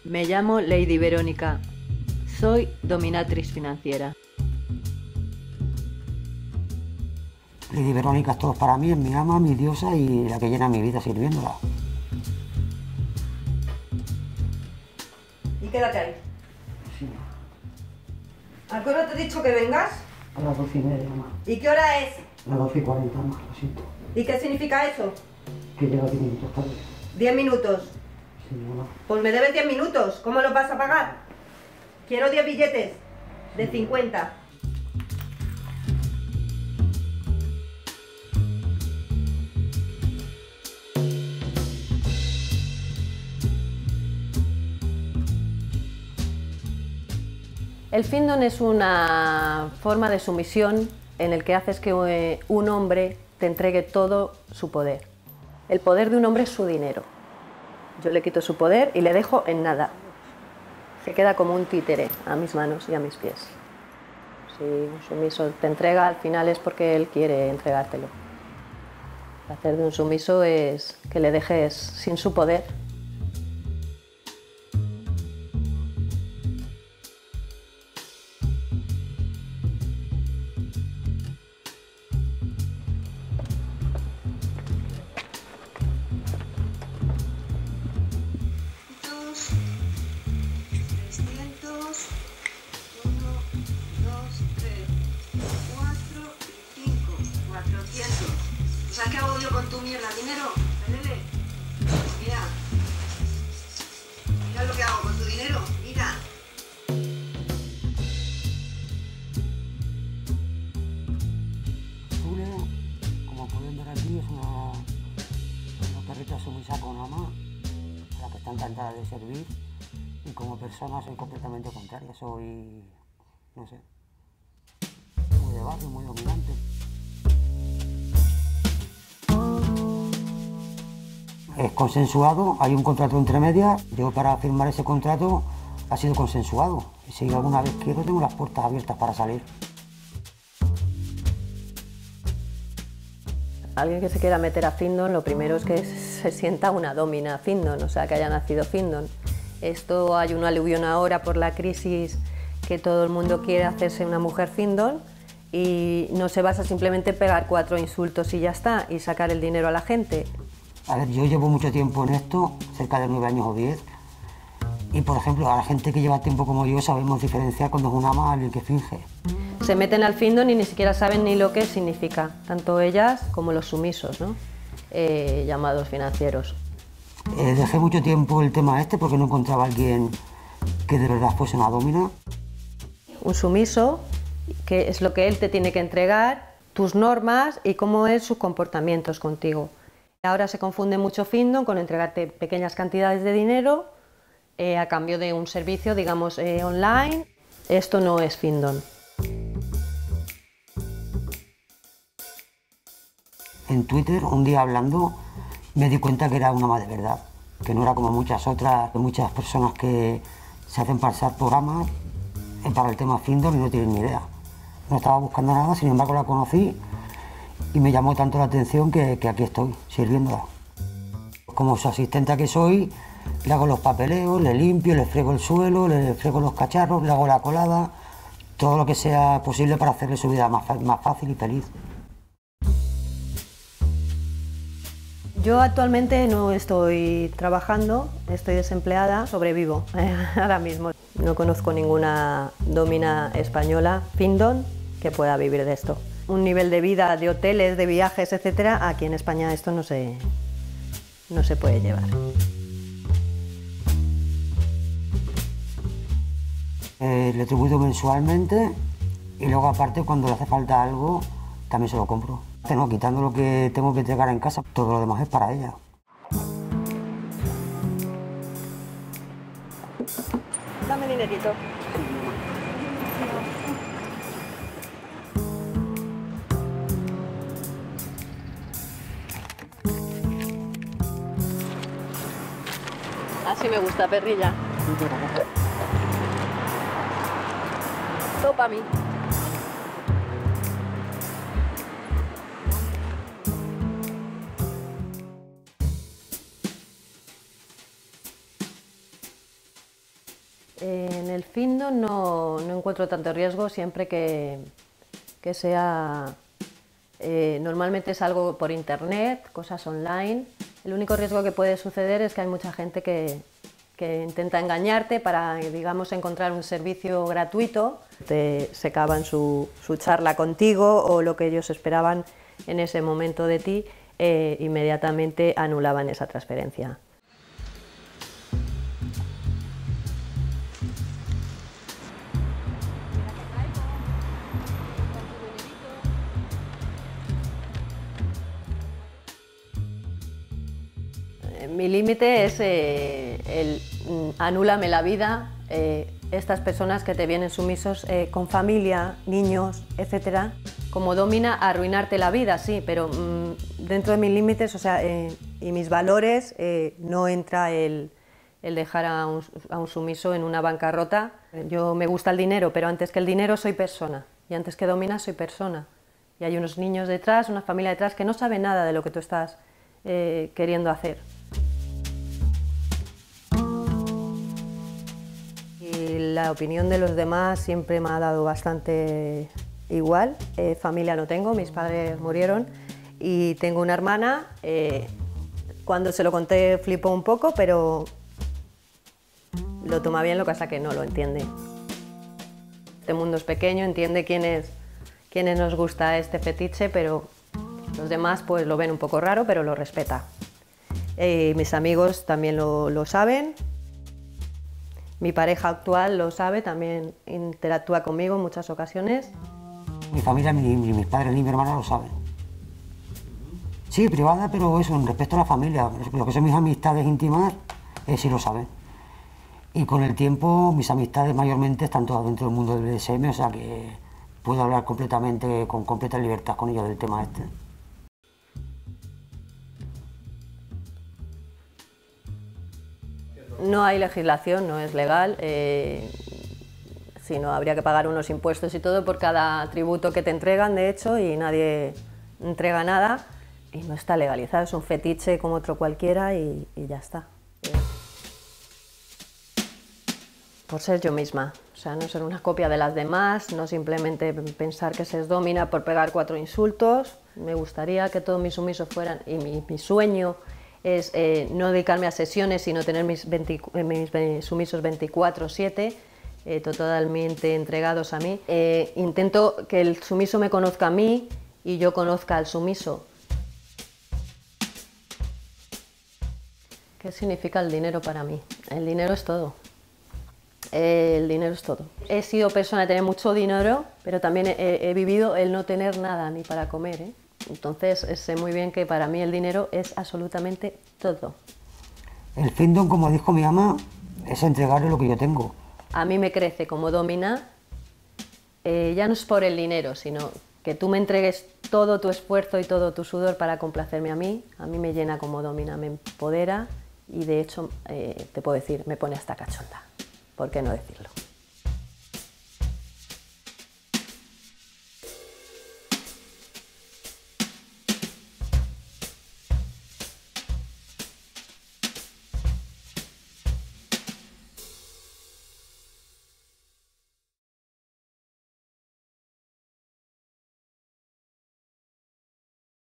Me llamo Lady Verónica. Soy dominatrix financiera. Lady Verónica es todo para mí, es mi ama, mi diosa y la que llena mi vida sirviéndola. ¿Y quédate ahí? Sí. ¿A qué hora te he dicho que vengas? A las 12:30, mamá. ¿Y qué hora es? A las 12:40, mamá, lo siento. ¿Y qué significa eso? Que llega 10 minutos tarde. 10 minutos. Sí, mamá. Pues me debes 10 minutos. ¿Cómo los vas a pagar? Quiero 10 billetes de 50. El findom es una forma de sumisión en el que haces que un hombre te entregue todo su poder. El poder de un hombre es su dinero. Yo le quito su poder y le dejo en nada. Se queda como un títere a mis manos y a mis pies. Si un sumiso te entrega, al final es porque él quiere entregártelo. El hacer de un sumiso es que le dejes sin su poder. ¿Sabes qué hago yo con tu mierda? ¿Dinero? Pelele. Mira. Mira lo que hago con tu dinero. Mira. Zule, como pueden ver aquí, es una perrita sumisa con ama, a la que está encantada de servir. Y como persona soy completamente contraria, soy, no sé, muy de barrio, muy dominante. Es consensuado, hay un contrato entre medias. Yo para firmar ese contrato ha sido consensuado. Y si alguna vez quiero, tengo las puertas abiertas para salir. Alguien que se quiera meter a findom, lo primero es que se sienta una domina findom, o sea, que haya nacido findom. Esto hay un aluvión ahora por la crisis que todo el mundo quiere hacerse una mujer findom y no se basa simplemente en pegar 4 insultos y ya está, y sacar el dinero a la gente. A ver, yo llevo mucho tiempo en esto, cerca de 9 años o 10, y por ejemplo, a la gente que lleva tiempo como yo sabemos diferenciar cuando es un ama alguien que finge. Se meten al findom y ni siquiera saben ni lo que significa, tanto ellas como los sumisos, ¿no? Llamados financieros. Dejé mucho tiempo el tema este porque no encontraba a alguien que de verdad fuese una domina. Un sumiso, que es lo que él te tiene que entregar, tus normas y cómo es sus comportamientos contigo. Ahora se confunde mucho findom con entregarte pequeñas cantidades de dinero a cambio de un servicio, digamos, online. Esto no es findom. En Twitter, un día hablando, me di cuenta que era una ama de verdad, que no era como muchas otras, muchas personas que se hacen pasar por amas para el tema findom y no tienen ni idea. No estaba buscando nada, sin embargo la conocí y me llamó tanto la atención que aquí estoy, sirviéndola. Como su asistente que soy, le hago los papeleos, le limpio, le frego el suelo, le frego los cacharros, le hago la colada, todo lo que sea posible para hacerle su vida más fácil y feliz. Yo actualmente no estoy trabajando, estoy desempleada, sobrevivo ahora mismo. No conozco ninguna domina española, findom, que pueda vivir de esto. Un nivel de vida, de hoteles, de viajes, etcétera, aquí en España esto no se puede llevar. Le tributo mensualmente y luego aparte cuando le hace falta algo también se lo compro. No, quitando lo que tengo que entregar en casa, todo lo demás es para ella. Dame dinerito. Así me gusta, perrilla. Todo para mí. En el Findon no encuentro tanto riesgo siempre que sea... normalmente es algo por internet, cosas online. El único riesgo que puede suceder es que hay mucha gente que intenta engañarte para, digamos, encontrar un servicio gratuito. Se acaban su charla contigo o lo que ellos esperaban en ese momento de ti, inmediatamente anulaban esa transferencia. Mi límite es anúlame la vida, estas personas que te vienen sumisos con familia, niños, etc. Como domina, arruinarte la vida, sí, pero dentro de mis límites, o sea, y mis valores, no entra el dejar a un sumiso en una bancarrota. Yo me gusta el dinero, pero antes que el dinero soy persona, y antes que dominar soy persona. Y hay unos niños detrás, una familia detrás que no sabe nada de lo que tú estás queriendo hacer. Y la opinión de los demás siempre me ha dado bastante igual. Familia no tengo, mis padres murieron y tengo una hermana. Cuando se lo conté flipó un poco, pero lo toma bien, lo que pasa que no lo entiende. Este mundo es pequeño, entiende quiénes nos gusta este fetiche, pero los demás pues lo ven un poco raro, pero lo respeta. Mis amigos también lo saben. Mi pareja actual lo sabe, también interactúa conmigo en muchas ocasiones. Mi familia, ni mis padres ni mi hermana lo saben. Sí, privada, pero eso, en respecto a la familia, lo que son mis amistades íntimas, sí lo saben. Y con el tiempo, mis amistades mayormente están todas dentro del mundo del BDSM, o sea que puedo hablar completamente, con completa libertad con ellos del tema este. No hay legislación, no es legal, sino habría que pagar unos impuestos y todo por cada tributo que te entregan, de hecho, y nadie entrega nada y no está legalizado, es un fetiche como otro cualquiera y ya está. Por ser yo misma, o sea, no ser una copia de las demás, no simplemente pensar que se es domina por pegar 4 insultos. Me gustaría que todos mis sumisos fueran, y mi sueño es no dedicarme a sesiones, sino tener mis sumisos 24/7, totalmente entregados a mí. Intento que el sumiso me conozca a mí y yo conozca al sumiso. ¿Qué significa el dinero para mí? El dinero es todo. El dinero es todo. He sido persona de tener mucho dinero, pero también he vivido el no tener nada ni para comer, ¿eh? Entonces sé muy bien que para mí el dinero es absolutamente todo. El Findon, como dijo mi ama, es entregarle lo que yo tengo. A mí me crece como domina, ya no es por el dinero, sino que tú me entregues todo tu esfuerzo y todo tu sudor para complacerme a mí me llena como domina, me empodera y de hecho, te puedo decir, me pone hasta cachonda. ¿Por qué no decirlo?